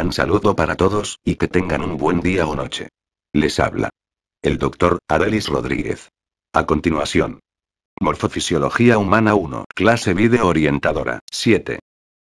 gran saludo para todos, y que tengan un buen día o noche. Les habla el Dr. Arelis Rodríguez. A continuación, Morfofisiología Humana 1, clase Video Orientadora 7.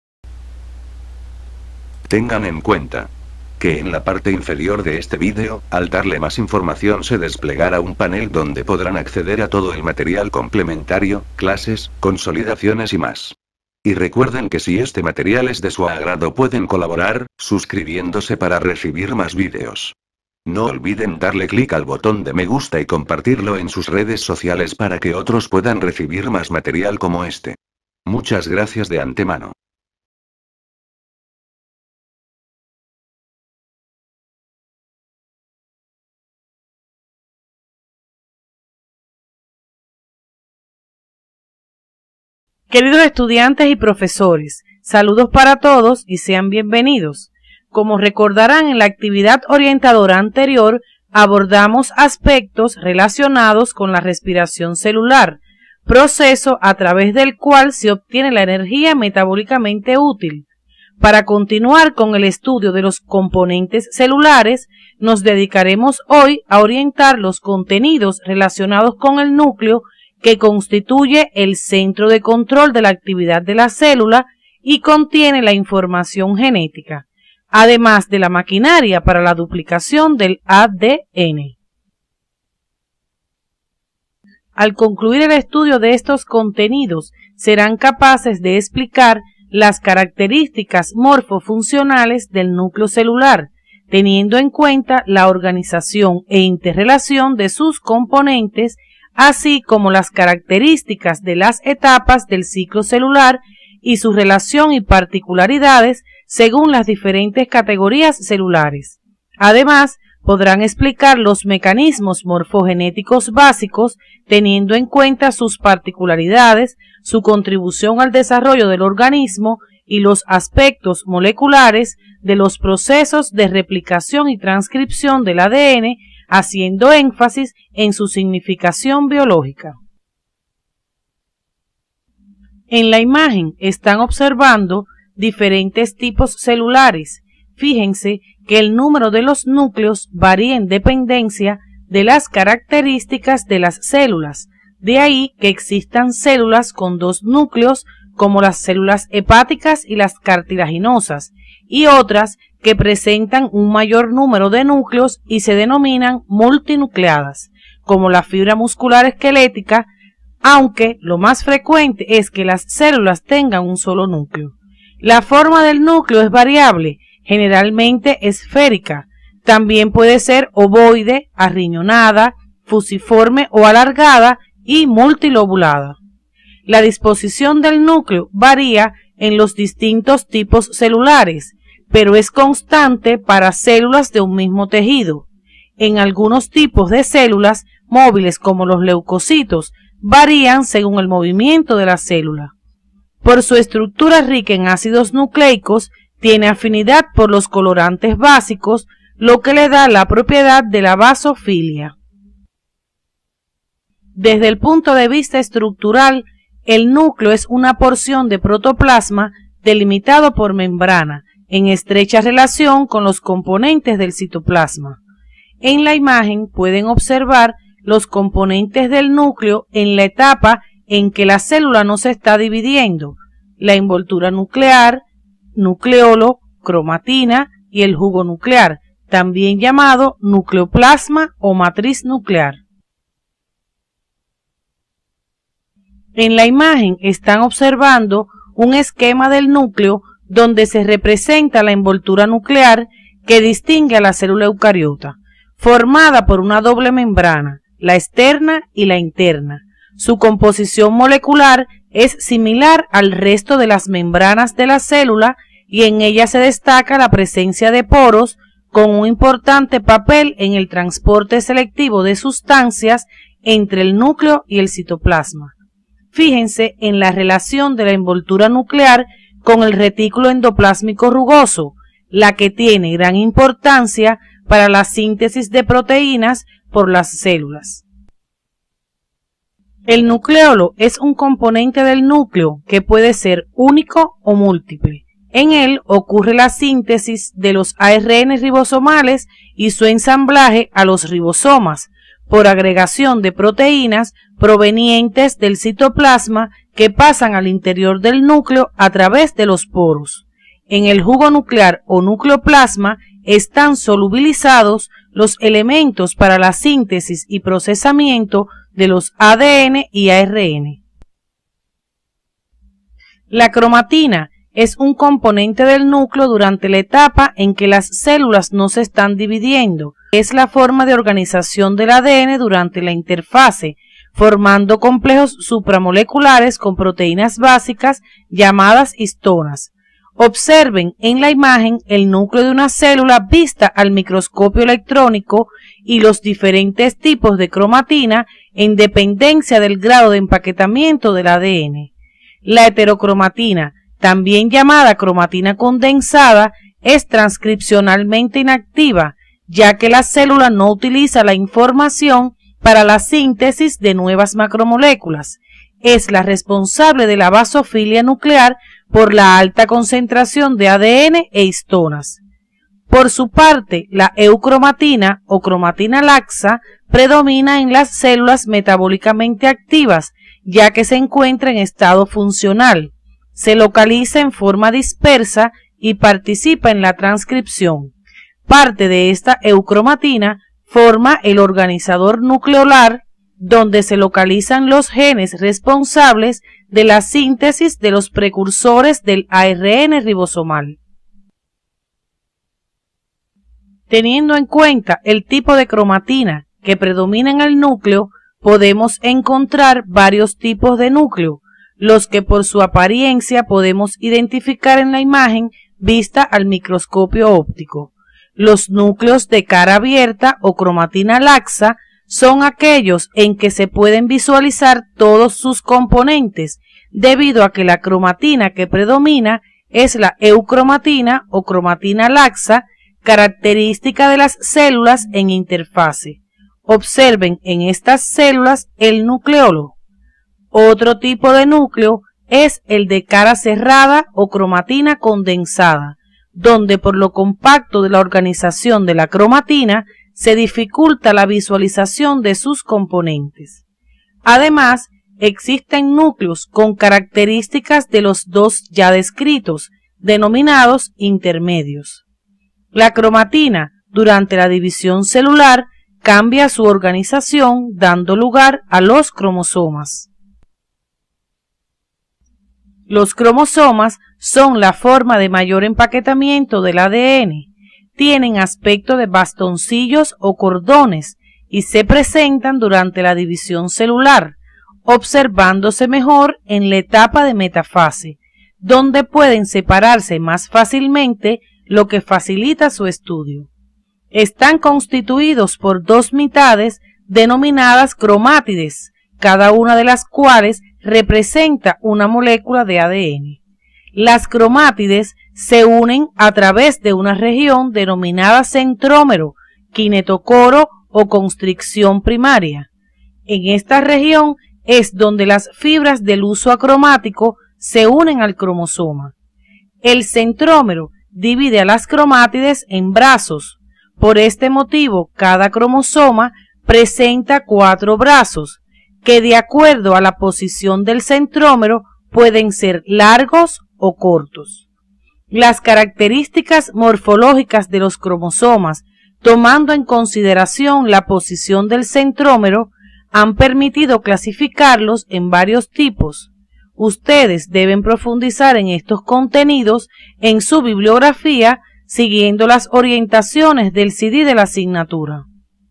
Tengan en cuenta que en la parte inferior de este vídeo, al darle más información se desplegará un panel donde podrán acceder a todo el material complementario, clases, consolidaciones y más. Y recuerden que si este material es de su agrado pueden colaborar, suscribiéndose para recibir más vídeos. No olviden darle clic al botón de me gusta y compartirlo en sus redes sociales para que otros puedan recibir más material como este. Muchas gracias de antemano. Queridos estudiantes y profesores, saludos para todos y sean bienvenidos. Como recordarán, en la actividad orientadora anterior abordamos aspectos relacionados con la respiración celular, proceso a través del cual se obtiene la energía metabólicamente útil. Para continuar con el estudio de los componentes celulares, nos dedicaremos hoy a orientar los contenidos relacionados con el núcleo, que constituye el centro de control de la actividad de la célula y contiene la información genética, además de la maquinaria para la duplicación del ADN. Al concluir el estudio de estos contenidos, serán capaces de explicar las características morfofuncionales del núcleo celular, teniendo en cuenta la organización e interrelación de sus componentes, así como las características de las etapas del ciclo celular y su relación y particularidades según las diferentes categorías celulares. Además, podrán explicar los mecanismos morfogenéticos básicos, teniendo en cuenta sus particularidades, su contribución al desarrollo del organismo y los aspectos moleculares de los procesos de replicación y transcripción del ADN, haciendo énfasis en su significación biológica. En la imagen están observando diferentes tipos celulares. Fíjense que el número de los núcleos varía en dependencia de las características de las células. De ahí que existan células con dos núcleos, como las células hepáticas y las cartilaginosas, y otras que presentan un mayor número de núcleos y se denominan multinucleadas, como la fibra muscular esquelética, aunque lo más frecuente es que las células tengan un solo núcleo. La forma del núcleo es variable, generalmente esférica. También puede ser ovoide, arriñonada, fusiforme o alargada y multilobulada. La disposición del núcleo varía en los distintos tipos celulares, pero es constante para células de un mismo tejido. En algunos tipos de células móviles, como los leucocitos, varían según el movimiento de la célula. Por su estructura rica en ácidos nucleicos, tiene afinidad por los colorantes básicos, lo que le da la propiedad de la basofilia. Desde el punto de vista estructural, el núcleo es una porción de protoplasma delimitado por membrana, en estrecha relación con los componentes del citoplasma. En la imagen pueden observar los componentes del núcleo en la etapa en que la célula no se está dividiendo: la envoltura nuclear, nucleolo, cromatina y el jugo nuclear, también llamado nucleoplasma o matriz nuclear. En la imagen están observando un esquema del núcleo donde se representa la envoltura nuclear que distingue a la célula eucariota, formada por una doble membrana, la externa y la interna. Su composición molecular es similar al resto de las membranas de la célula y en ella se destaca la presencia de poros con un importante papel en el transporte selectivo de sustancias entre el núcleo y el citoplasma. Fíjense en la relación de la envoltura nuclear con el retículo endoplásmico rugoso, la que tiene gran importancia para la síntesis de proteínas por las células. El nucleolo es un componente del núcleo que puede ser único o múltiple. En él ocurre la síntesis de los ARN ribosomales y su ensamblaje a los ribosomas, por agregación de proteínas provenientes del citoplasma que pasan al interior del núcleo a través de los poros. En el jugo nuclear o nucleoplasma están solubilizados los elementos para la síntesis y procesamiento de los ADN y ARN. La cromatina es un componente del núcleo durante la etapa en que las células no se están dividiendo. Es la forma de organización del ADN durante la interfase, formando complejos supramoleculares con proteínas básicas llamadas histonas. Observen en la imagen el núcleo de una célula vista al microscopio electrónico y los diferentes tipos de cromatina en dependencia del grado de empaquetamiento del ADN. La heterocromatina, también llamada cromatina condensada, es transcripcionalmente inactiva, ya que la célula no utiliza la información para la síntesis de nuevas macromoléculas. Es la responsable de la basofilia nuclear por la alta concentración de ADN e histonas. Por su parte, la eucromatina o cromatina laxa predomina en las células metabólicamente activas, ya que se encuentra en estado funcional. Se localiza en forma dispersa y participa en la transcripción. Parte de esta eucromatina forma el organizador nucleolar, donde se localizan los genes responsables de la síntesis de los precursores del ARN ribosomal. Teniendo en cuenta el tipo de cromatina que predomina en el núcleo, podemos encontrar varios tipos de núcleo, los que por su apariencia podemos identificar en la imagen vista al microscopio óptico. Los núcleos de cara abierta o cromatina laxa son aquellos en que se pueden visualizar todos sus componentes, debido a que la cromatina que predomina es la eucromatina o cromatina laxa, característica de las células en interfase. Observen en estas células el nucleolo. Otro tipo de núcleo es el de cara cerrada o cromatina condensada, donde por lo compacto de la organización de la cromatina se dificulta la visualización de sus componentes. Además, existen núcleos con características de los dos ya descritos, denominados intermedios. La cromatina, durante la división celular, cambia su organización, dando lugar a los cromosomas. Los cromosomas son la forma de mayor empaquetamiento del ADN. Tienen aspecto de bastoncillos o cordones y se presentan durante la división celular, observándose mejor en la etapa de metafase, donde pueden separarse más fácilmente, lo que facilita su estudio. Están constituidos por dos mitades denominadas cromátides, cada una de las cuales representa una molécula de ADN. Las cromátides se unen a través de una región denominada centrómero, kinetocoro o constricción primaria. En esta región es donde las fibras del huso acromático se unen al cromosoma. El centrómero divide a las cromátides en brazos. Por este motivo, cada cromosoma presenta 4 brazos, que de acuerdo a la posición del centrómero pueden ser largos o cortos. Las características morfológicas de los cromosomas, tomando en consideración la posición del centrómero, han permitido clasificarlos en varios tipos. Ustedes deben profundizar en estos contenidos en su bibliografía, siguiendo las orientaciones del CD de la asignatura.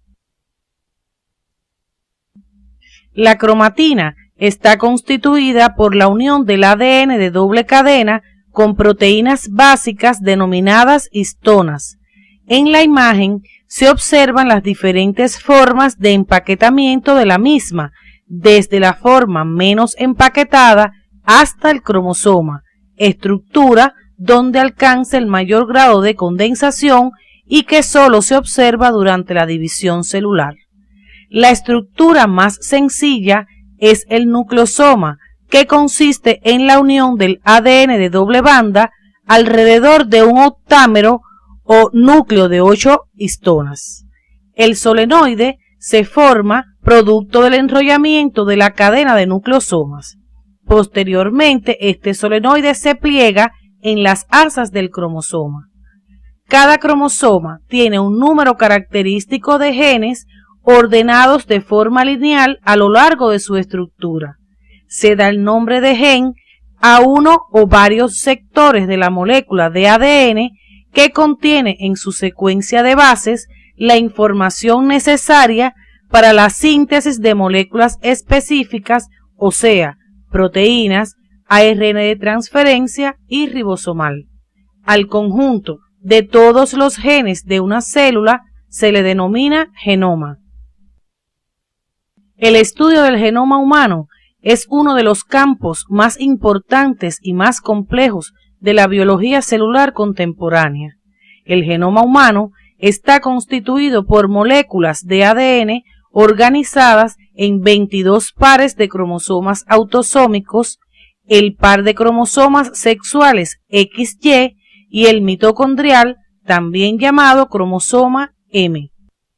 La cromatina está constituida por la unión del ADN de doble cadena con proteínas básicas denominadas histonas. En la imagen se observan las diferentes formas de empaquetamiento de la misma, desde la forma menos empaquetada hasta el cromosoma, estructura donde alcanza el mayor grado de condensación y que solo se observa durante la división celular. La estructura más sencilla es el nucleosoma, que consiste en la unión del ADN de doble banda alrededor de un octámero o núcleo de 8 histonas. El solenoide se forma producto del enrollamiento de la cadena de nucleosomas. Posteriormente, este solenoide se pliega en las asas del cromosoma. Cada cromosoma tiene un número característico de genes ordenados de forma lineal a lo largo de su estructura. Se da el nombre de gen a uno o varios sectores de la molécula de ADN que contiene en su secuencia de bases la información necesaria para la síntesis de moléculas específicas, o sea, proteínas, ARN de transferencia y ribosomal. Al conjunto de todos los genes de una célula se le denomina genoma. El estudio del genoma humano es uno de los campos más importantes y más complejos de la biología celular contemporánea. El genoma humano está constituido por moléculas de ADN organizadas en 22 pares de cromosomas autosómicos, el par de cromosomas sexuales XY y el mitocondrial, también llamado cromosoma M.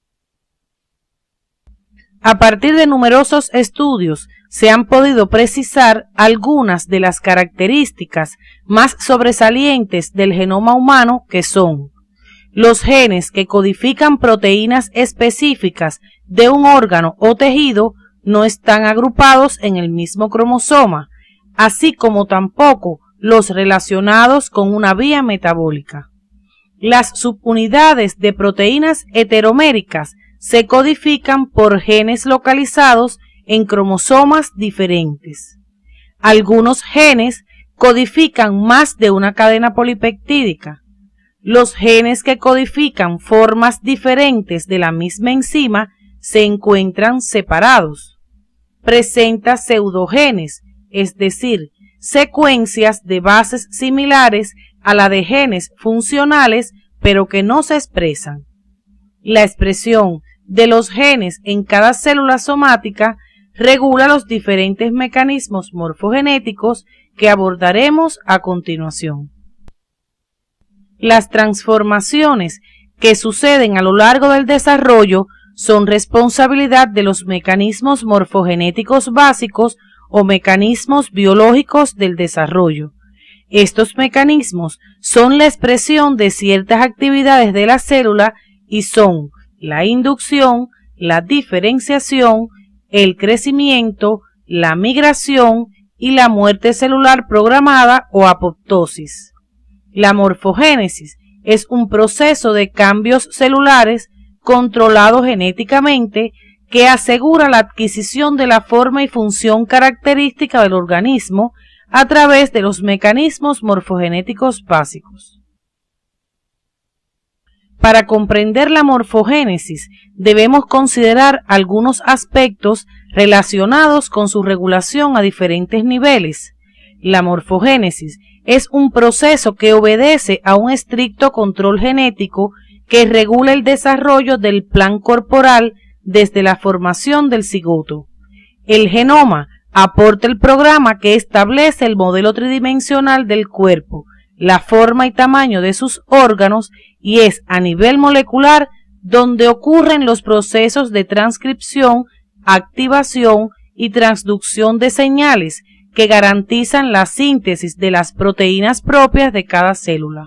A partir de numerosos estudios se han podido precisar algunas de las características más sobresalientes del genoma humano, que son: los genes que codifican proteínas específicas de un órgano o tejido no están agrupados en el mismo cromosoma, así como tampoco los relacionados con una vía metabólica. Las subunidades de proteínas heteroméricas se codifican por genes localizados en cromosomas diferentes. Algunos genes codifican más de una cadena polipeptídica. Los genes que codifican formas diferentes de la misma enzima se encuentran separados. Presenta pseudogenes, es decir, secuencias de bases similares a la de genes funcionales, pero que no se expresan. La expresión de los genes en cada célula somática regula los diferentes mecanismos morfogenéticos que abordaremos a continuación. Las transformaciones que suceden a lo largo del desarrollo son responsabilidad de los mecanismos morfogenéticos básicos o mecanismos biológicos del desarrollo. Estos mecanismos son la expresión de ciertas actividades de la célula y son la inducción, la diferenciación, el crecimiento, la migración y la muerte celular programada o apoptosis. La morfogénesis es un proceso de cambios celulares controlado genéticamente que asegura la adquisición de la forma y función característica del organismo a través de los mecanismos morfogenéticos básicos. Para comprender la morfogénesis debemos considerar algunos aspectos relacionados con su regulación a diferentes niveles. La morfogénesis es un proceso que obedece a un estricto control genético que regula el desarrollo del plan corporal desde la formación del cigoto. El genoma aporta el programa que establece el modelo tridimensional del cuerpo, la forma y tamaño de sus órganos, y es a nivel molecular donde ocurren los procesos de transcripción, activación y transducción de señales que garantizan la síntesis de las proteínas propias de cada célula.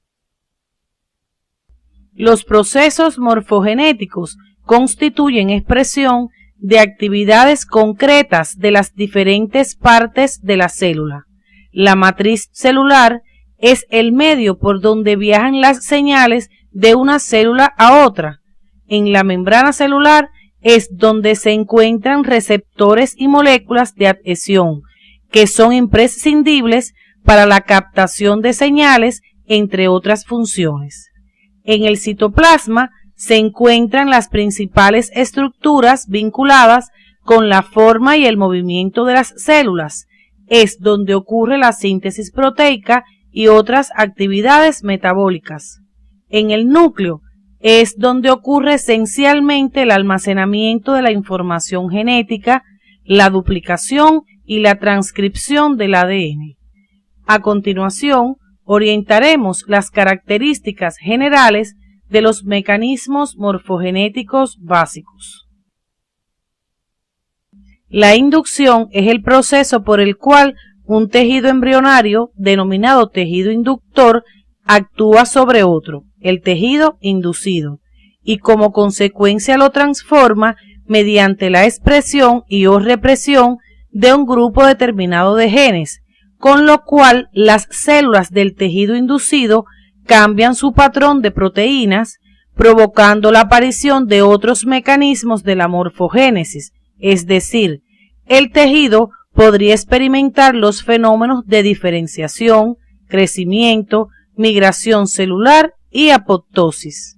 Los procesos morfogenéticos constituyen expresión de actividades concretas de las diferentes partes de la célula. La matriz celular es el medio por donde viajan las señales de una célula a otra. En la membrana celular es donde se encuentran receptores y moléculas de adhesión, que son imprescindibles para la captación de señales, entre otras funciones. En el citoplasma se encuentran las principales estructuras vinculadas con la forma y el movimiento de las células. Es donde ocurre la síntesis proteica y otras actividades metabólicas. En el núcleo es donde ocurre esencialmente el almacenamiento de la información genética, la duplicación y la transcripción del ADN. A continuación, orientaremos las características generales de los mecanismos morfogenéticos básicos. La inducción es el proceso por el cual un tejido embrionario, denominado tejido inductor, actúa sobre otro, el tejido inducido, y como consecuencia lo transforma mediante la expresión y o represión de un grupo determinado de genes, con lo cual las células del tejido inducido cambian su patrón de proteínas, provocando la aparición de otros mecanismos de la morfogénesis, es decir, el tejido podría experimentar los fenómenos de diferenciación, crecimiento, migración celular y apoptosis.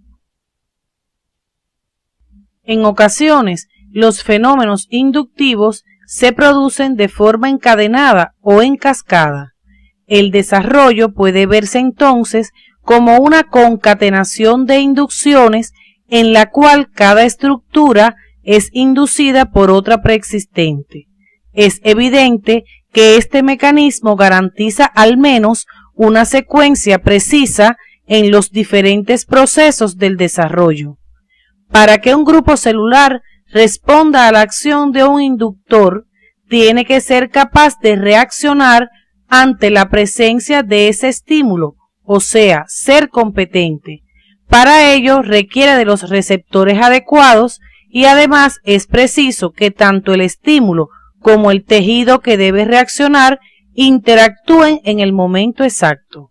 En ocasiones, los fenómenos inductivos se producen de forma encadenada o en cascada. El desarrollo puede verse entonces como una concatenación de inducciones en la cual cada estructura es inducida por otra preexistente. Es evidente que este mecanismo garantiza al menos una secuencia precisa en los diferentes procesos del desarrollo. Para que un grupo celular responda a la acción de un inductor, tiene que ser capaz de reaccionar ante la presencia de ese estímulo, o sea, ser competente. Para ello requiere de los receptores adecuados y además es preciso que tanto el estímulo como el tejido que debe reaccionar interactúen en el momento exacto.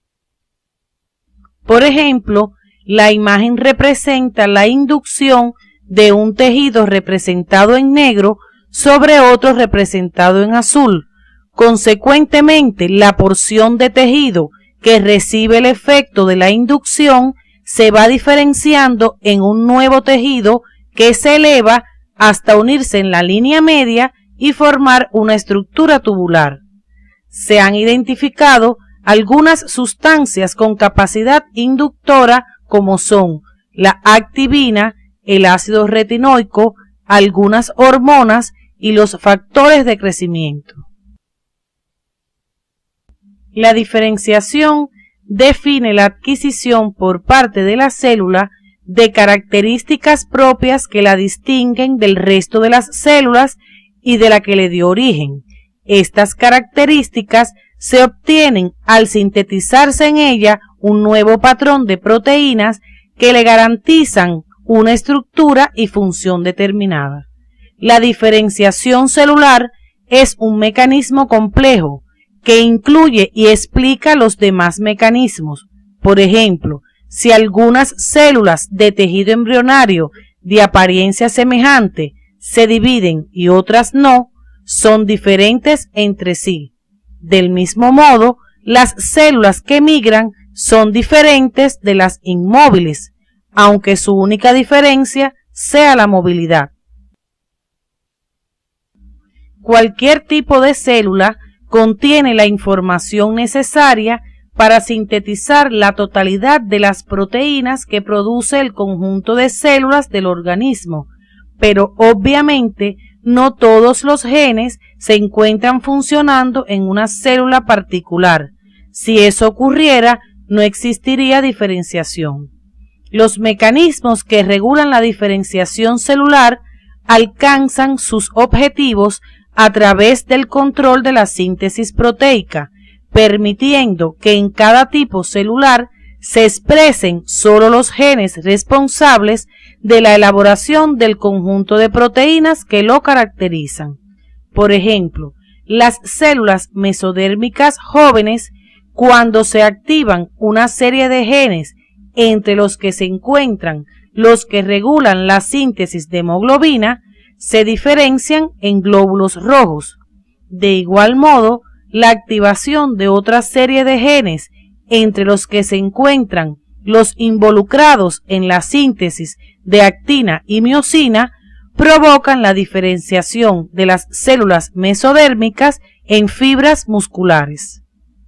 Por ejemplo, la imagen representa la inducción de un tejido representado en negro sobre otro representado en azul. Consecuentemente, la porción de tejido que recibe el efecto de la inducción se va diferenciando en un nuevo tejido que se eleva hasta unirse en la línea media y formar una estructura tubular. Se han identificado algunas sustancias con capacidad inductora como son la activina, el ácido retinoico, algunas hormonas y los factores de crecimiento. La diferenciación define la adquisición por parte de la célula de características propias que la distinguen del resto de las células y de la que le dio origen. Estas características se obtienen al sintetizarse en ella un nuevo patrón de proteínas que le garantizan una estructura y función determinada. La diferenciación celular es un mecanismo complejo que incluye y explica los demás mecanismos. Por ejemplo, si algunas células de tejido embrionario de apariencia semejante se dividen y otras no, son diferentes entre sí. Del mismo modo, las células que migran son diferentes de las inmóviles, aunque su única diferencia sea la movilidad. Cualquier tipo de célula contiene la información necesaria para sintetizar la totalidad de las proteínas que produce el conjunto de células del organismo, pero obviamente no todos los genes se encuentran funcionando en una célula particular. Si eso ocurriera, no existiría diferenciación. Los mecanismos que regulan la diferenciación celular alcanzan sus objetivos a través del control de la síntesis proteica, permitiendo que en cada tipo celular se expresen solo los genes responsables de la elaboración del conjunto de proteínas que lo caracterizan. Por ejemplo, las células mesodérmicas jóvenes, cuando se activan una serie de genes entre los que se encuentran los que regulan la síntesis de hemoglobina, se diferencian en glóbulos rojos. De igual modo, la activación de otra serie de genes entre los que se encuentran los involucrados en la síntesis de actina y miosina provocan la diferenciación de las células mesodérmicas en fibras musculares.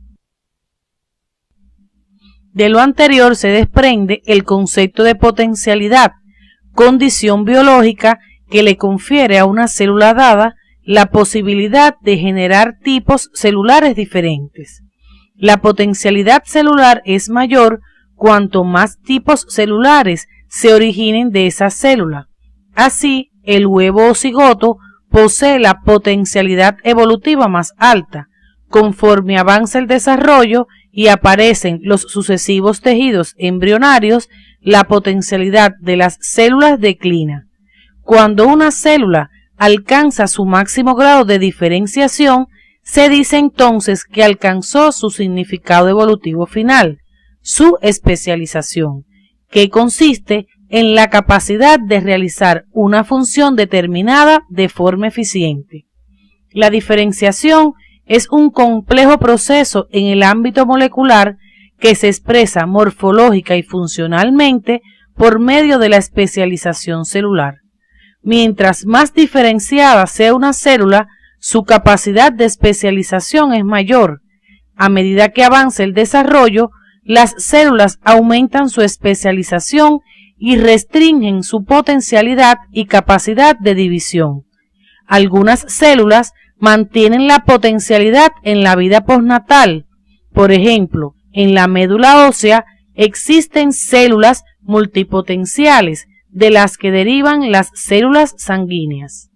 De lo anterior se desprende el concepto de potencialidad, condición biológica que le confiere a una célula dada la posibilidad de generar tipos celulares diferentes. La potencialidad celular es mayor cuanto más tipos celulares se originen de esa célula. Así, el huevo o cigoto posee la potencialidad evolutiva más alta. Conforme avanza el desarrollo y aparecen los sucesivos tejidos embrionarios, la potencialidad de las células declina. Cuando una célula alcanza su máximo grado de diferenciación, se dice entonces que alcanzó su significado evolutivo final, su especialización, que consiste en la capacidad de realizar una función determinada de forma eficiente. La diferenciación es un complejo proceso en el ámbito molecular que se expresa morfológica y funcionalmente por medio de la especialización celular. Mientras más diferenciada sea una célula, su capacidad de especialización es mayor. A medida que avanza el desarrollo, las células aumentan su especialización y restringen su potencialidad y capacidad de división. Algunas células mantienen la potencialidad en la vida postnatal. Por ejemplo, en la médula ósea existen células multipotenciales de las que derivan las células sanguíneas.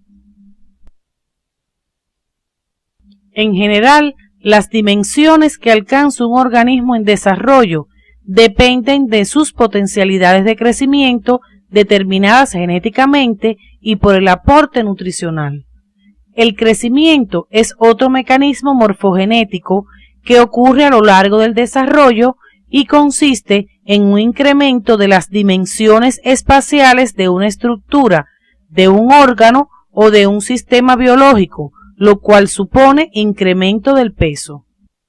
En general, las dimensiones que alcanza un organismo en desarrollo dependen de sus potencialidades de crecimiento determinadas genéticamente y por el aporte nutricional. El crecimiento es otro mecanismo morfogenético que ocurre a lo largo del desarrollo y consiste en un incremento de las dimensiones espaciales de una estructura, de un órgano o de un sistema biológico, lo cual supone incremento del peso.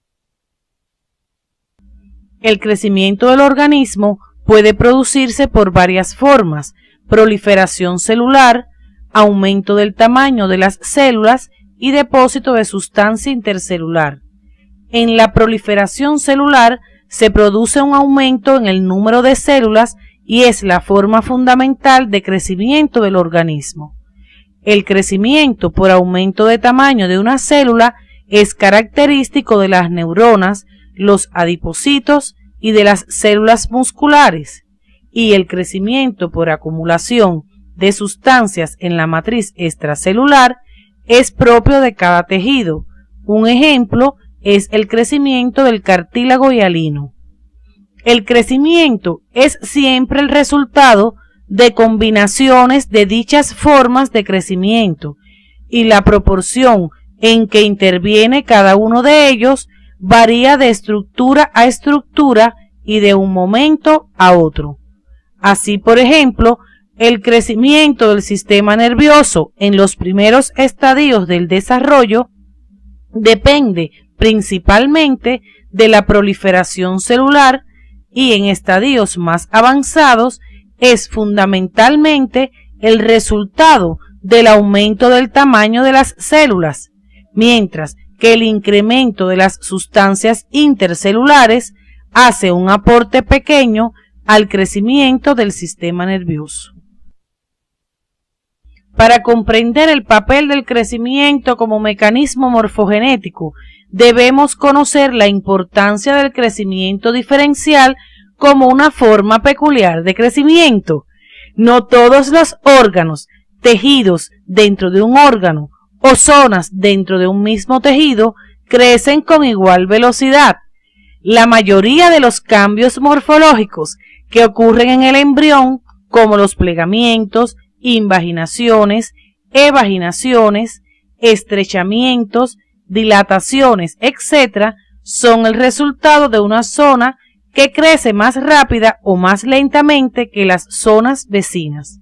El crecimiento del organismo puede producirse por varias formas: proliferación celular, aumento del tamaño de las células y depósito de sustancia intercelular. En la proliferación celular se produce un aumento en el número de células y es la forma fundamental de crecimiento del organismo. El crecimiento por aumento de tamaño de una célula es característico de las neuronas, los adipocitos y de las células musculares, y el crecimiento por acumulación de sustancias en la matriz extracelular es propio de cada tejido. Un ejemplo es el crecimiento del cartílago hialino. El crecimiento es siempre el resultado de combinaciones de dichas formas de crecimiento, y la proporción en que interviene cada uno de ellos varía de estructura a estructura y de un momento a otro. Así, por ejemplo, el crecimiento del sistema nervioso en los primeros estadios del desarrollo depende principalmente de la proliferación celular y en estadios más avanzados es fundamentalmente el resultado del aumento del tamaño de las células, mientras que el incremento de las sustancias intercelulares hace un aporte pequeño al crecimiento del sistema nervioso. Para comprender el papel del crecimiento como mecanismo morfogenético, debemos conocer la importancia del crecimiento diferencial como una forma peculiar de crecimiento. No todos los órganos, tejidos dentro de un órgano o zonas dentro de un mismo tejido crecen con igual velocidad. La mayoría de los cambios morfológicos que ocurren en el embrión, como los plegamientos, invaginaciones, evaginaciones, estrechamientos, dilataciones, etc., son el resultado de una zona que crece más rápida o más lentamente que las zonas vecinas.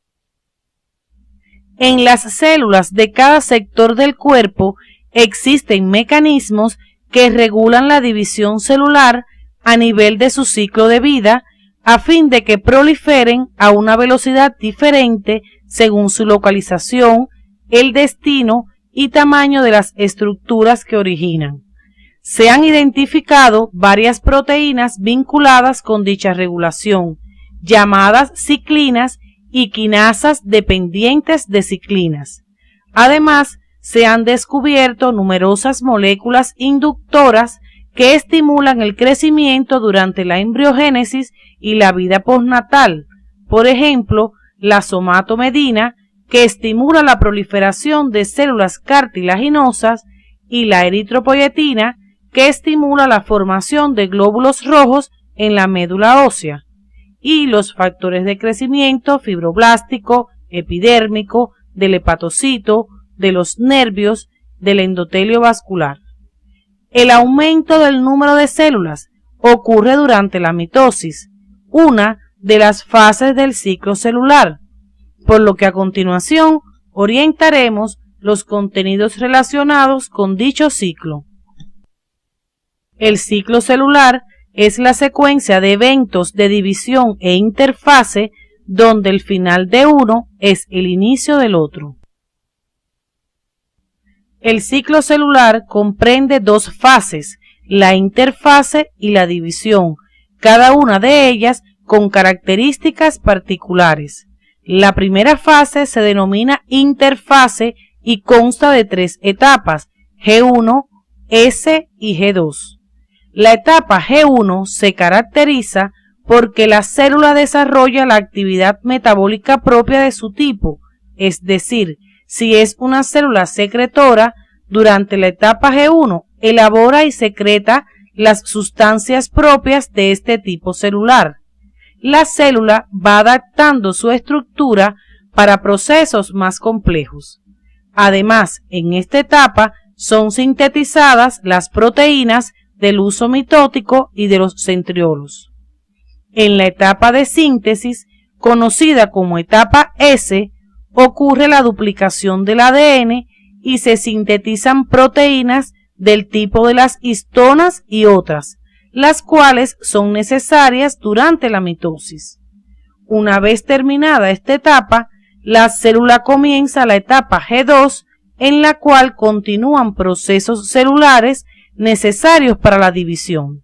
En las células de cada sector del cuerpo existen mecanismos que regulan la división celular a nivel de su ciclo de vida, a fin de que proliferen a una velocidad diferente según su localización, el destino y tamaño de las estructuras que originan. Se han identificado varias proteínas vinculadas con dicha regulación, llamadas ciclinas y quinasas dependientes de ciclinas. Además, se han descubierto numerosas moléculas inductoras que estimulan el crecimiento durante la embriogénesis y la vida postnatal. Por ejemplo, la somatomedina, que estimula la proliferación de células cartilaginosas, y la eritropoyetina, que estimula la formación de glóbulos rojos en la médula ósea, y los factores de crecimiento fibroblástico, epidérmico, del hepatocito, de los nervios, del endotelio vascular. El aumento del número de células ocurre durante la mitosis, una de las fases del ciclo celular, por lo que a continuación orientaremos los contenidos relacionados con dicho ciclo. El ciclo celular es la secuencia de eventos de división e interfase donde el final de uno es el inicio del otro. El ciclo celular comprende dos fases, la interfase y la división, cada una de ellas con características particulares. La primera fase se denomina interfase y consta de tres etapas, G1, S y G2. La etapa G1 se caracteriza porque la célula desarrolla la actividad metabólica propia de su tipo, es decir, si es una célula secretora, durante la etapa G1 elabora y secreta las sustancias propias de este tipo celular. La célula va adaptando su estructura para procesos más complejos. Además, en esta etapa son sintetizadas las proteínas del uso mitótico y de los centriolos. En la etapa de síntesis, conocida como etapa S, ocurre la duplicación del ADN y se sintetizan proteínas del tipo de las histonas y otras, las cuales son necesarias durante la mitosis. Una vez terminada esta etapa, la célula comienza la etapa G2, en la cual continúan procesos celulares necesarios para la división.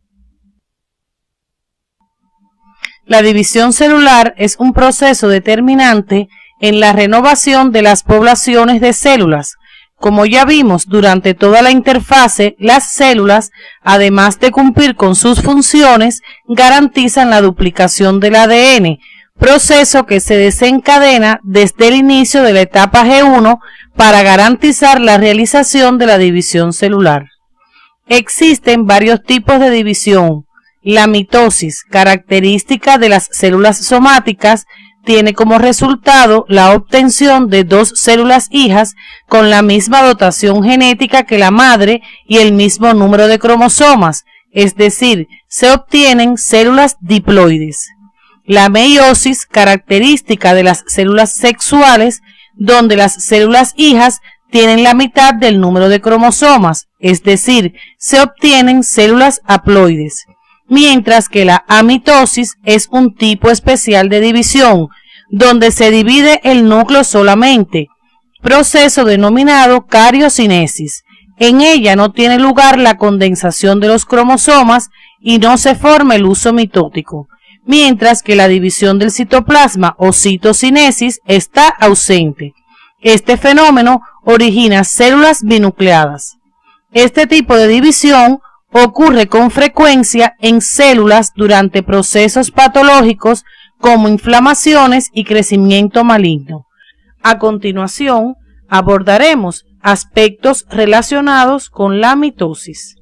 La división celular es un proceso determinante en la renovación de las poblaciones de células. Como ya vimos durante toda la interfase, las células, además de cumplir con sus funciones, garantizan la duplicación del ADN, proceso que se desencadena desde el inicio de la etapa G1 para garantizar la realización de la división celular. Existen varios tipos de división. La mitosis, característica de las células somáticas, tiene como resultado la obtención de dos células hijas con la misma dotación genética que la madre y el mismo número de cromosomas, es decir, se obtienen células diploides. La meiosis, característica de las células sexuales, donde las células hijas tienen la mitad del número de cromosomas, es decir, se obtienen células haploides. Mientras que la amitosis es un tipo especial de división, donde se divide el núcleo solamente, proceso denominado cariocinesis. En ella no tiene lugar la condensación de los cromosomas y no se forma el uso mitótico, mientras que la división del citoplasma o citocinesis está ausente. Este fenómeno origina células binucleadas. Este tipo de división ocurre con frecuencia en células durante procesos patológicos como inflamaciones y crecimiento maligno. A continuación, abordaremos aspectos relacionados con la mitosis.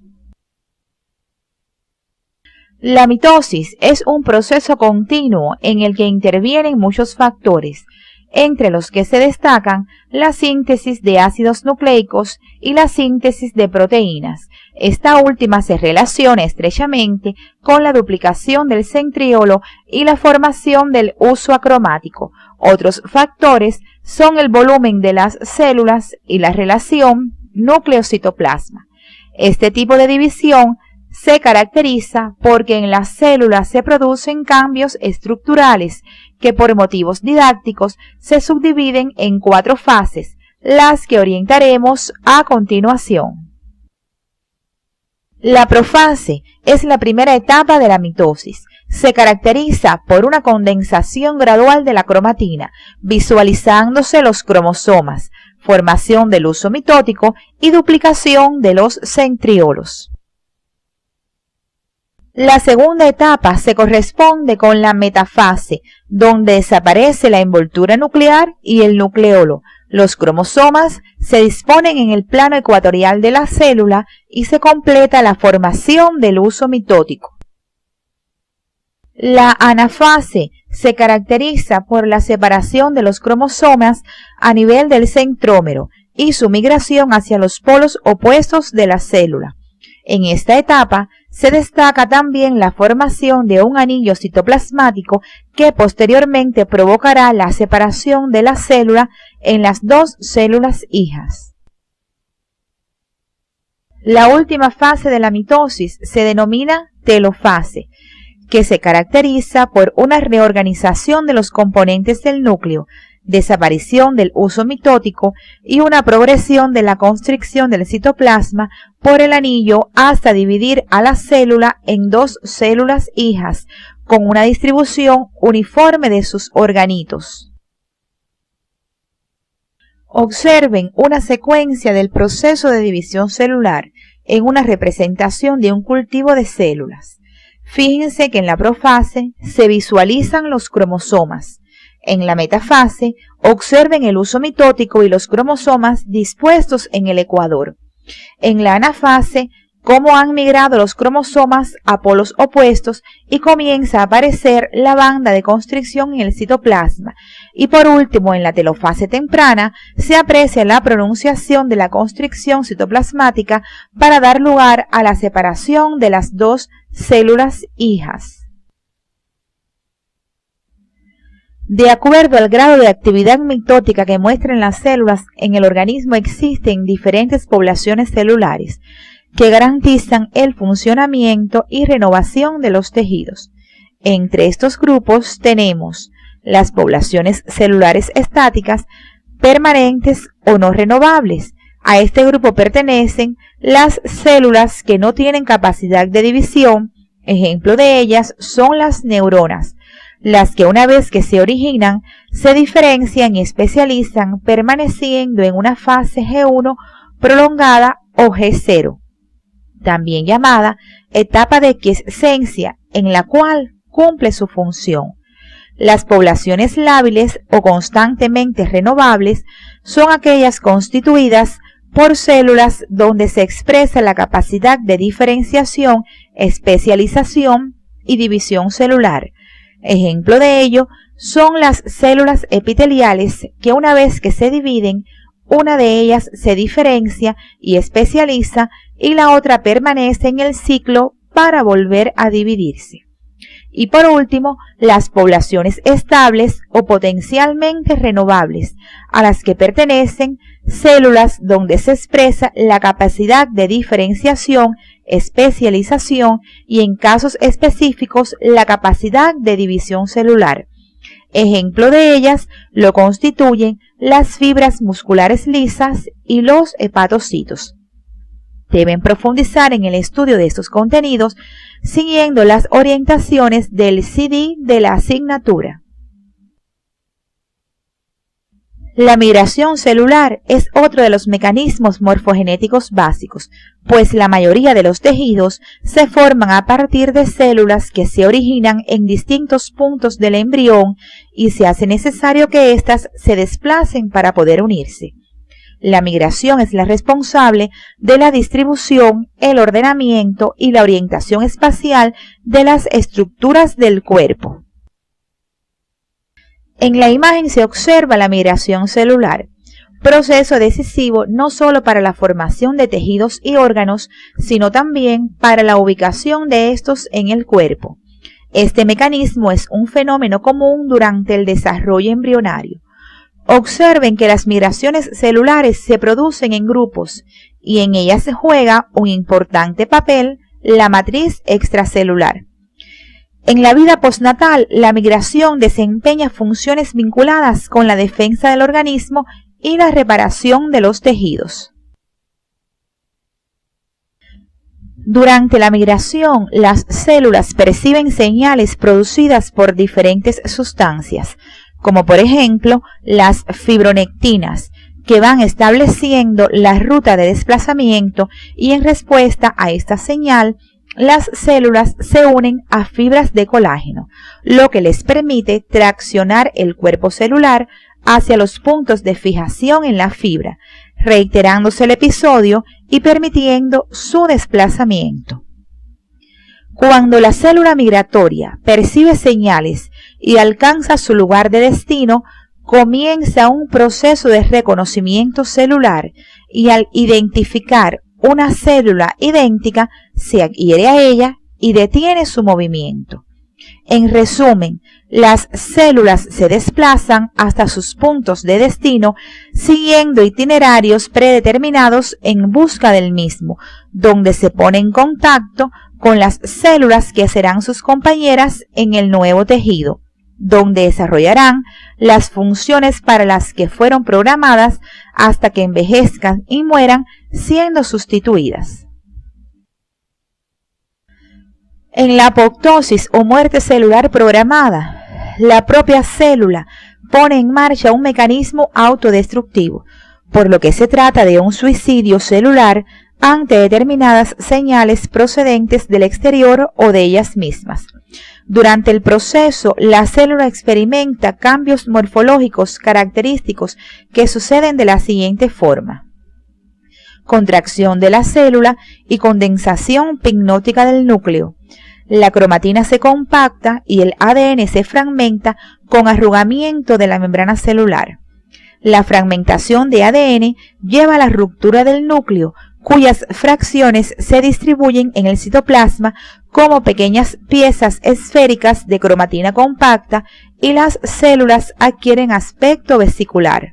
La mitosis es un proceso continuo en el que intervienen muchos factores, entre los que se destacan la síntesis de ácidos nucleicos y la síntesis de proteínas. Esta última se relaciona estrechamente con la duplicación del centriolo y la formación del uso acromático. Otros factores son el volumen de las células y la relación núcleo-citoplasma. Este tipo de división se caracteriza porque en las células se producen cambios estructurales que por motivos didácticos se subdividen en 4 fases, las que orientaremos a continuación. La profase es la primera etapa de la mitosis. Se caracteriza por una condensación gradual de la cromatina, visualizándose los cromosomas, formación del uso mitótico y duplicación de los centriolos. La segunda etapa se corresponde con la metafase, donde desaparece la envoltura nuclear y el nucleolo. Los cromosomas se disponen en el plano ecuatorial de la célula y se completa la formación del uso mitótico. La anafase se caracteriza por la separación de los cromosomas a nivel del centrómero y su migración hacia los polos opuestos de la célula. En esta etapa se destaca también la formación de un anillo citoplasmático que posteriormente provocará la separación de la célula en las dos células hijas. La última fase de la mitosis se denomina telofase, que se caracteriza por una reorganización de los componentes del núcleo, desaparición del uso mitótico y una progresión de la constricción del citoplasma por el anillo hasta dividir a la célula en dos células hijas con una distribución uniforme de sus organitos. Observen una secuencia del proceso de división celular en una representación de un cultivo de células. Fíjense que en la profase se visualizan los cromosomas. En la metafase, observen el uso mitótico y los cromosomas dispuestos en el ecuador. En la anafase, cómo han migrado los cromosomas a polos opuestos y comienza a aparecer la banda de constricción en el citoplasma. Y por último, en la telofase temprana, se aprecia la pronunciación de la constricción citoplasmática para dar lugar a la separación de las dos células hijas. De acuerdo al grado de actividad mitótica que muestran las células en el organismo, existen diferentes poblaciones celulares que garantizan el funcionamiento y renovación de los tejidos. Entre estos grupos tenemos las poblaciones celulares estáticas, permanentes o no renovables. A este grupo pertenecen las células que no tienen capacidad de división. Ejemplo de ellas son las neuronas, las que una vez que se originan, se diferencian y especializan permaneciendo en una fase G1 prolongada o G0, también llamada etapa de quiescencia, en la cual cumple su función. Las poblaciones lábiles o constantemente renovables son aquellas constituidas por células donde se expresa la capacidad de diferenciación, especialización y división celular. Ejemplo de ello son las células epiteliales que una vez que se dividen, una de ellas se diferencia y especializa y la otra permanece en el ciclo para volver a dividirse. Y por último, las poblaciones estables o potencialmente renovables, a las que pertenecen células donde se expresa la capacidad de diferenciación, especialización y en casos específicos la capacidad de división celular. Ejemplo de ellas lo constituyen las fibras musculares lisas y los hepatocitos. Deben profundizar en el estudio de estos contenidos siguiendo las orientaciones del CD de la asignatura. La migración celular es otro de los mecanismos morfogenéticos básicos, pues la mayoría de los tejidos se forman a partir de células que se originan en distintos puntos del embrión y se hace necesario que éstas se desplacen para poder unirse. La migración es la responsable de la distribución, el ordenamiento y la orientación espacial de las estructuras del cuerpo. En la imagen se observa la migración celular, proceso decisivo no solo para la formación de tejidos y órganos, sino también para la ubicación de estos en el cuerpo. Este mecanismo es un fenómeno común durante el desarrollo embrionario. Observen que las migraciones celulares se producen en grupos y en ellas se juega un importante papel la matriz extracelular. En la vida postnatal, la migración desempeña funciones vinculadas con la defensa del organismo y la reparación de los tejidos. Durante la migración, las células perciben señales producidas por diferentes sustancias, como por ejemplo las fibronectinas, que van estableciendo la ruta de desplazamiento y en respuesta a esta señal, las células se unen a fibras de colágeno, lo que les permite traccionar el cuerpo celular hacia los puntos de fijación en la fibra, reiterándose el episodio y permitiendo su desplazamiento. Cuando la célula migratoria percibe señales y alcanza su lugar de destino, comienza un proceso de reconocimiento celular y al identificar una célula idéntica, se adhiere a ella y detiene su movimiento. En resumen, las células se desplazan hasta sus puntos de destino siguiendo itinerarios predeterminados en busca del mismo, donde se pone en contacto con las células que serán sus compañeras en el nuevo tejido, donde desarrollarán las funciones para las que fueron programadas hasta que envejezcan y mueran, siendo sustituidas. En la apoptosis o muerte celular programada, la propia célula pone en marcha un mecanismo autodestructivo, por lo que se trata de un suicidio celular ante determinadas señales procedentes del exterior o de ellas mismas. Durante el proceso, la célula experimenta cambios morfológicos característicos que suceden de la siguiente forma: contracción de la célula y condensación pnótica del núcleo. La cromatina se compacta y el ADN se fragmenta con arrugamiento de la membrana celular. La fragmentación de ADN lleva a la ruptura del núcleo, cuyas fracciones se distribuyen en el citoplasma como pequeñas piezas esféricas de cromatina compacta y las células adquieren aspecto vesicular.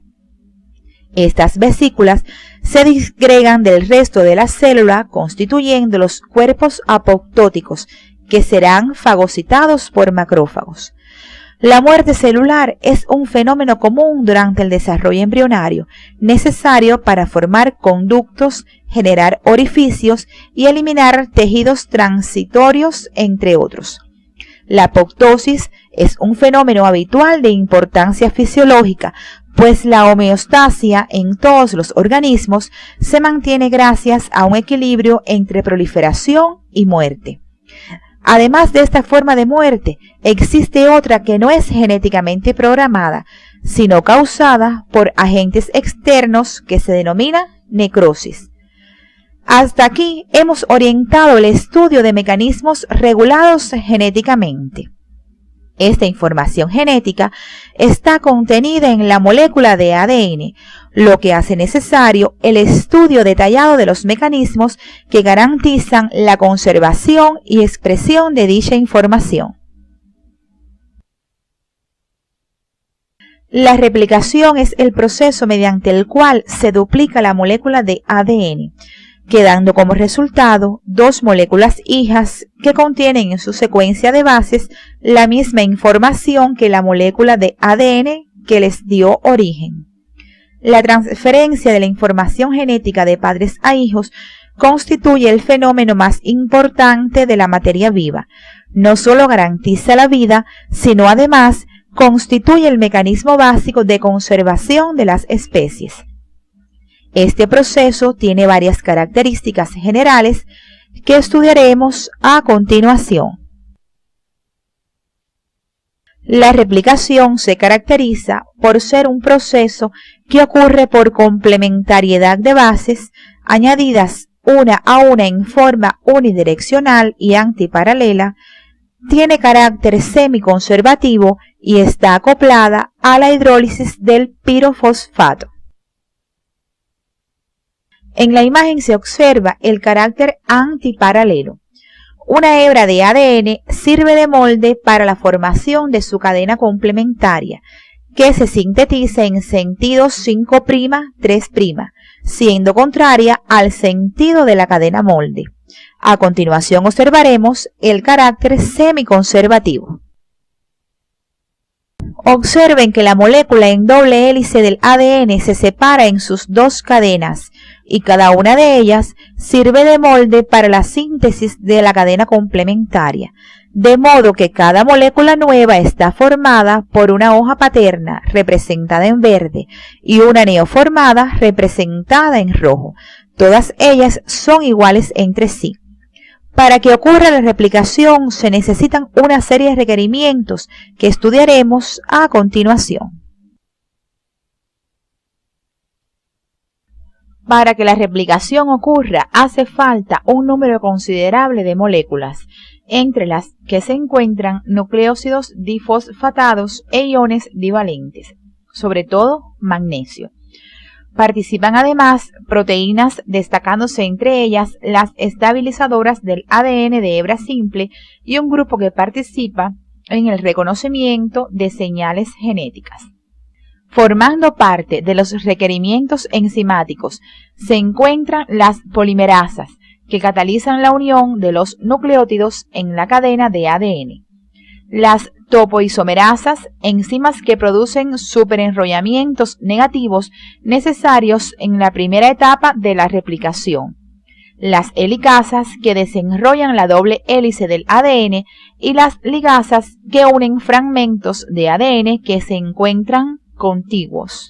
Estas vesículas se disgregan del resto de la célula constituyendo los cuerpos apoptóticos, que serán fagocitados por macrófagos. La muerte celular es un fenómeno común durante el desarrollo embrionario, necesario para formar conductos, generar orificios y eliminar tejidos transitorios, entre otros. La apoptosis es un fenómeno habitual de importancia fisiológica, pues la homeostasia en todos los organismos se mantiene gracias a un equilibrio entre proliferación y muerte. Además de esta forma de muerte, existe otra que no es genéticamente programada, sino causada por agentes externos que se denomina necrosis. Hasta aquí hemos orientado el estudio de mecanismos regulados genéticamente. Esta información genética está contenida en la molécula de ADN, lo que hace necesario el estudio detallado de los mecanismos que garantizan la conservación y expresión de dicha información. La replicación es el proceso mediante el cual se duplica la molécula de ADN, quedando como resultado dos moléculas hijas que contienen en su secuencia de bases la misma información que la molécula de ADN que les dio origen. La transferencia de la información genética de padres a hijos constituye el fenómeno más importante de la materia viva. No solo garantiza la vida, sino además constituye el mecanismo básico de conservación de las especies. Este proceso tiene varias características generales que estudiaremos a continuación. La replicación se caracteriza por ser un proceso que ocurre por complementariedad de bases añadidas una a una en forma unidireccional y antiparalela, tiene carácter semiconservativo y está acoplada a la hidrólisis del pirofosfato. En la imagen se observa el carácter antiparalelo. Una hebra de ADN sirve de molde para la formación de su cadena complementaria, que se sintetiza en sentido 5', 3', siendo contraria al sentido de la cadena molde. A continuación observaremos el carácter semiconservativo. Observen que la molécula en doble hélice del ADN se separa en sus dos cadenas y cada una de ellas sirve de molde para la síntesis de la cadena complementaria, de modo que cada molécula nueva está formada por una hoja paterna representada en verde y una neoformada representada en rojo. Todas ellas son iguales entre sí. Para que ocurra la replicación se necesitan una serie de requerimientos que estudiaremos a continuación. Para que la replicación ocurra hace falta un número considerable de moléculas, entre las que se encuentran nucleósidos difosfatados e iones divalentes, sobre todo magnesio. Participan además proteínas, destacándose entre ellas las estabilizadoras del ADN de hebra simple y un grupo que participa en el reconocimiento de señales genéticas. Formando parte de los requerimientos enzimáticos se encuentran las polimerasas, que catalizan la unión de los nucleótidos en la cadena de ADN. Las topoisomerasas, enzimas que producen superenrollamientos negativos necesarios en la primera etapa de la replicación. Las helicasas, que desenrollan la doble hélice del ADN, y las ligasas, que unen fragmentos de ADN que se encuentran contiguos.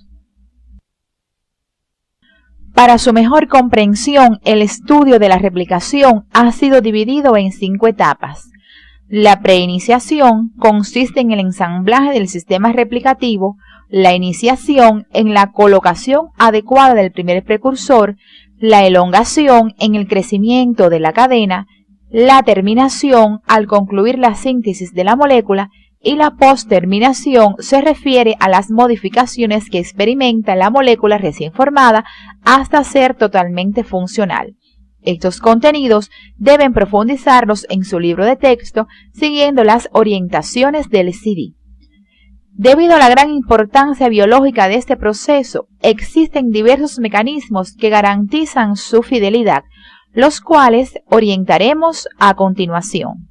Para su mejor comprensión, el estudio de la replicación ha sido dividido en 5 etapas. La preiniciación consiste en el ensamblaje del sistema replicativo, la iniciación en la colocación adecuada del primer precursor, la elongación en el crecimiento de la cadena, la terminación al concluir la síntesis de la molécula, y la post-terminación se refiere a las modificaciones que experimenta la molécula recién formada hasta ser totalmente funcional. Estos contenidos deben profundizarlos en su libro de texto siguiendo las orientaciones del CD. Debido a la gran importancia biológica de este proceso, existen diversos mecanismos que garantizan su fidelidad, los cuales orientaremos a continuación.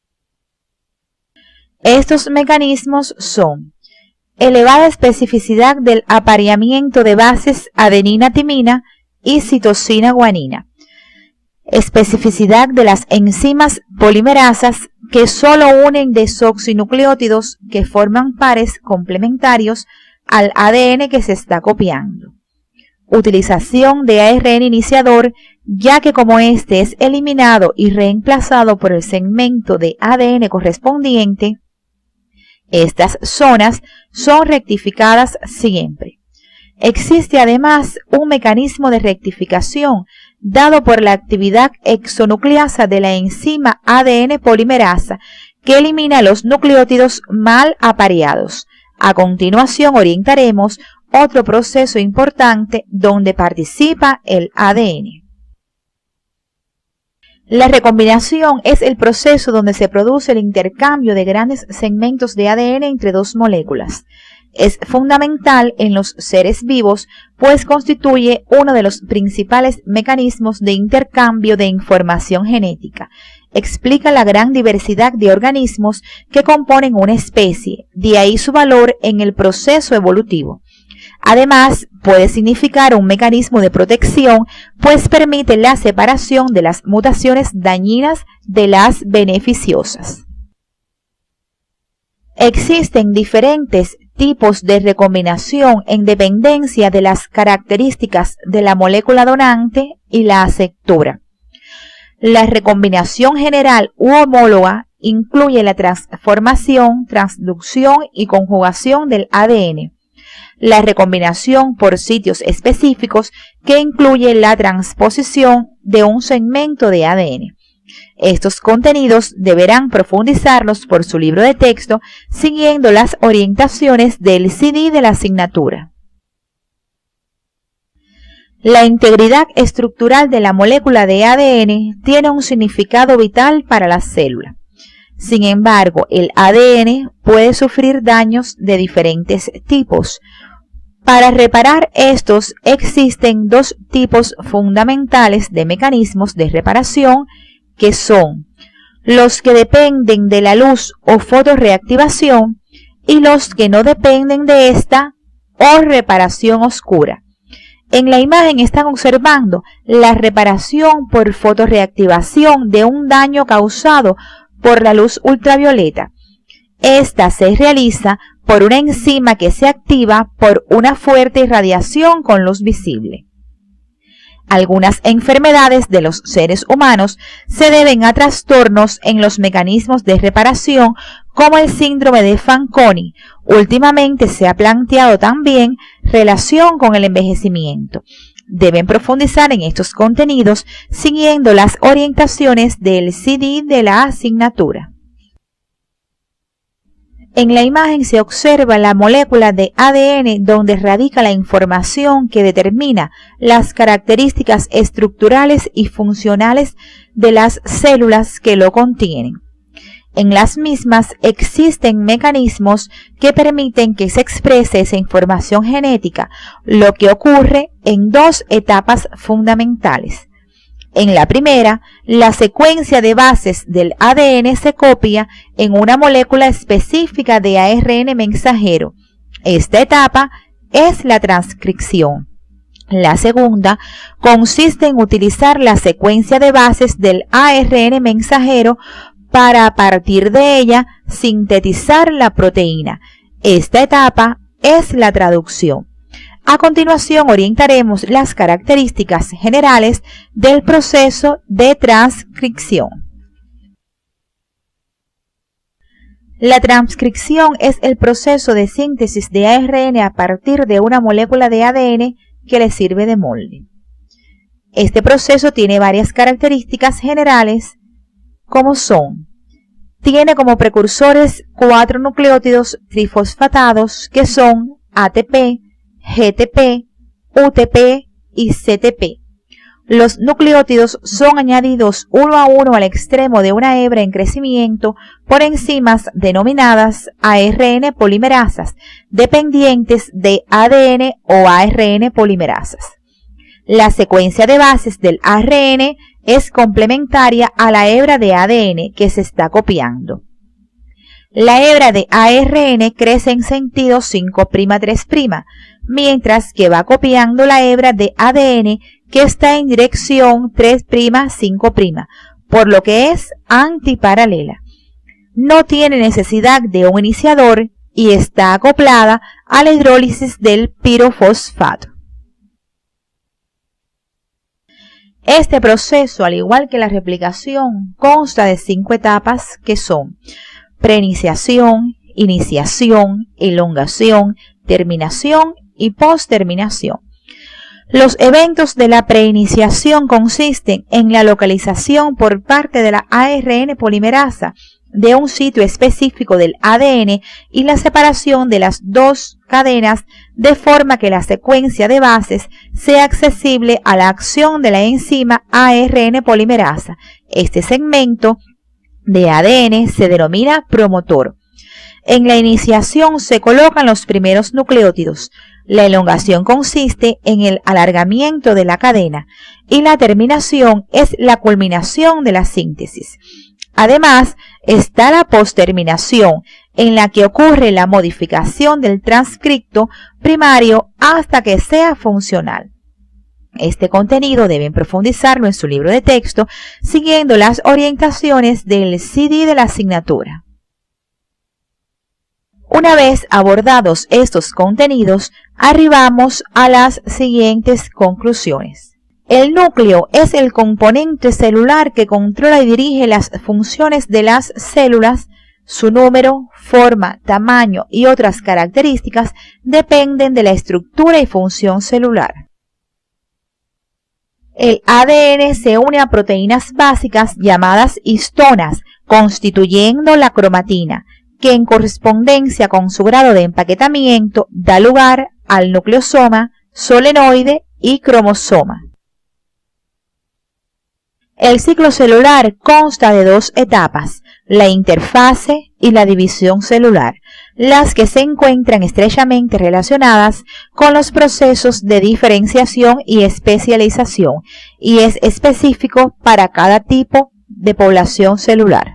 Estos mecanismos son: elevada especificidad del apareamiento de bases adenina-timina y citosina-guanina, especificidad de las enzimas polimerasas que solo unen desoxinucleótidos que forman pares complementarios al ADN que se está copiando, utilización de ARN iniciador, ya que como este es eliminado y reemplazado por el segmento de ADN correspondiente, estas zonas son rectificadas siempre. Existe además un mecanismo de rectificación dado por la actividad exonucleasa de la enzima ADN polimerasa que elimina los nucleótidos mal apareados. A continuación orientaremos otro proceso importante donde participa el ADN. La recombinación es el proceso donde se produce el intercambio de grandes segmentos de ADN entre dos moléculas. Es fundamental en los seres vivos, pues constituye uno de los principales mecanismos de intercambio de información genética. Explica la gran diversidad de organismos que componen una especie, de ahí su valor en el proceso evolutivo. Además, puede significar un mecanismo de protección, pues permite la separación de las mutaciones dañinas de las beneficiosas. Existen diferentes tipos de recombinación en dependencia de las características de la molécula donante y la aceptora. La recombinación general u homóloga incluye la transformación, transducción y conjugación del ADN. La recombinación por sitios específicos, que incluye la transposición de un segmento de ADN. Estos contenidos deberán profundizarlos por su libro de texto siguiendo las orientaciones del CD de la asignatura. La integridad estructural de la molécula de ADN tiene un significado vital para la célula. Sin embargo, el ADN puede sufrir daños de diferentes tipos. Para reparar estos existen dos tipos fundamentales de mecanismos de reparación, que son los que dependen de la luz o fotorreactivación y los que no dependen de esta o reparación oscura. En la imagen están observando la reparación por fotorreactivación de un daño causado por la luz ultravioleta. Esta se realiza por una enzima que se activa por una fuerte irradiación con luz visible. Algunas enfermedades de los seres humanos se deben a trastornos en los mecanismos de reparación, como el síndrome de Fanconi. Últimamente se ha planteado también relación con el envejecimiento. Deben profundizar en estos contenidos siguiendo las orientaciones del CD de la asignatura. En la imagen se observa la molécula de ADN donde radica la información que determina las características estructurales y funcionales de las células que lo contienen. En las mismas existen mecanismos que permiten que se exprese esa información genética, lo que ocurre en dos etapas fundamentales. En la primera, la secuencia de bases del ADN se copia en una molécula específica de ARN mensajero. Esta etapa es la transcripción. La segunda consiste en utilizar la secuencia de bases del ARN mensajero para a partir de ella sintetizar la proteína. Esta etapa es la traducción. A continuación orientaremos las características generales del proceso de transcripción. La transcripción es el proceso de síntesis de ARN a partir de una molécula de ADN que le sirve de molde. Este proceso tiene varias características generales, como son: tiene como precursores 4 nucleótidos trifosfatados que son ATP, GTP, UTP y CTP. Los nucleótidos son añadidos uno a uno al extremo de una hebra en crecimiento por enzimas denominadas ARN polimerasas, dependientes de ADN o ARN polimerasas. La secuencia de bases del ARN es complementaria a la hebra de ADN que se está copiando. La hebra de ARN crece en sentido 5'3', mientras que va copiando la hebra de ADN que está en dirección 3'5', por lo que es antiparalela. No tiene necesidad de un iniciador y está acoplada a la hidrólisis del pirofosfato. Este proceso, al igual que la replicación, consta de 5 etapas que son preiniciación, iniciación, elongación, terminación y posterminación. Los eventos de la preiniciación consisten en la localización por parte de la ARN polimerasa de un sitio específico del ADN y la separación de las dos cadenas de forma que la secuencia de bases sea accesible a la acción de la enzima ARN polimerasa. Este segmento de ADN se denomina promotor. En la iniciación se colocan los primeros nucleótidos. La elongación consiste en el alargamiento de la cadena y la terminación es la culminación de la síntesis. Además, está la posterminación, en la que ocurre la modificación del transcripto primario hasta que sea funcional. Este contenido deben profundizarlo en su libro de texto, siguiendo las orientaciones del CD de la asignatura. Una vez abordados estos contenidos, arribamos a las siguientes conclusiones. El núcleo es el componente celular que controla y dirige las funciones de las células. Su número, forma, tamaño y otras características dependen de la estructura y función celular. El ADN se une a proteínas básicas llamadas histonas, constituyendo la cromatina, que en correspondencia con su grado de empaquetamiento da lugar al nucleosoma, solenoide y cromosoma. El ciclo celular consta de 2 etapas, la interfase y la división celular, las que se encuentran estrechamente relacionadas con los procesos de diferenciación y especialización, y es específico para cada tipo de población celular.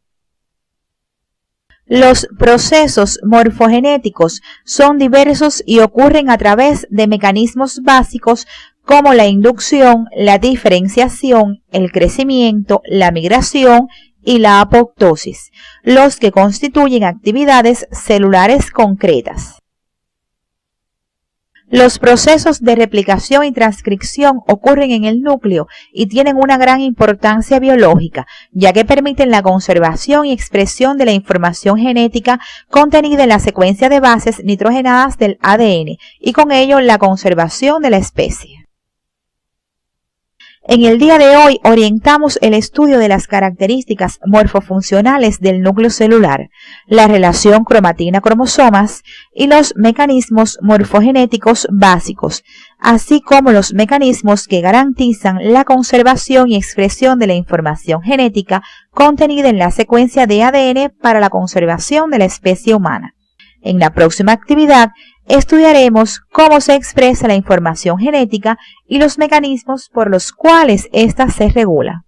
Los procesos morfogenéticos son diversos y ocurren a través de mecanismos básicos como la inducción, la diferenciación, el crecimiento, la migración y la apoptosis, los que constituyen actividades celulares concretas. Los procesos de replicación y transcripción ocurren en el núcleo y tienen una gran importancia biológica, ya que permiten la conservación y expresión de la información genética contenida en la secuencia de bases nitrogenadas del ADN y con ello la conservación de la especie. En el día de hoy orientamos el estudio de las características morfofuncionales del núcleo celular, la relación cromatina-cromosomas y los mecanismos morfogenéticos básicos, así como los mecanismos que garantizan la conservación y expresión de la información genética contenida en la secuencia de ADN para la conservación de la especie humana. En la próxima actividad estudiaremos cómo se expresa la información genética y los mecanismos por los cuales ésta se regula.